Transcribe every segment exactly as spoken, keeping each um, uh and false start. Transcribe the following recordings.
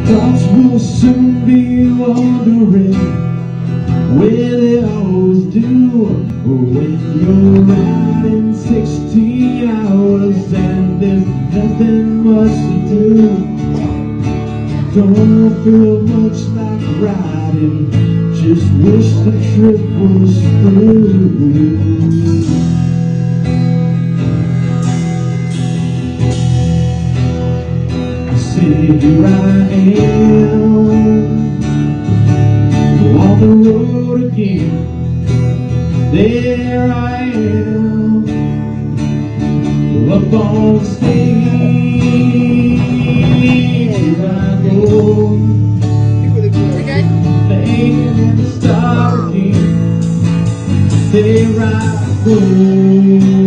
Thoughts will soon be wondering where they always do when you're riding sixteen hours and there's nothing much to do. Don't feel much like riding, just wish the trip was through. Here I am, on the road again. There I am, up on the stage. Here I go, playing in the star again. There I go.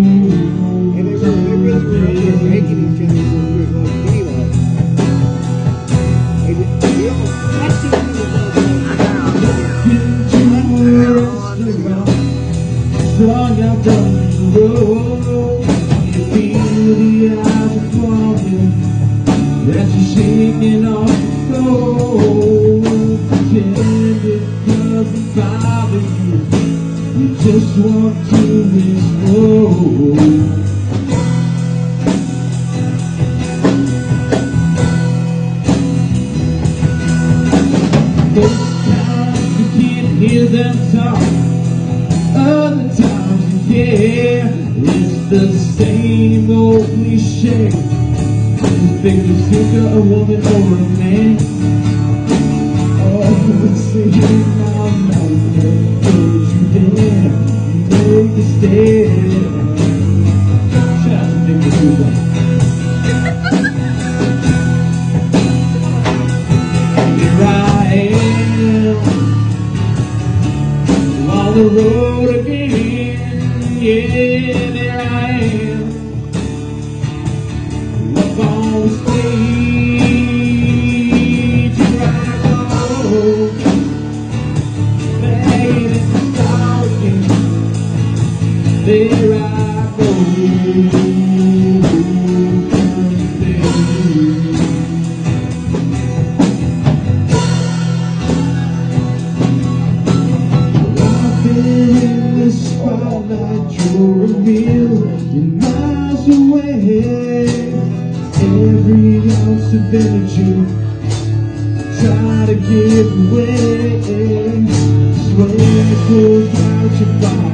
Long out down the road, you feel the eyes are falling, that you're shaking off the floor. Pretend it doesn't bother you, you just want to explode. Most times you can't hear them talk, other times, yeah, it's the same old cliche. Big to think of a woman or a man. Oh, it's singing my mouth, don't you dare make a stand. Shout out to Nick to do that. Here I am, on the road again. Yeah, there I am, up on the stage. Here I go, playing in the star again. There I go. You're a million miles away. Every ounce of energy try to give away. Sweat goes out your body.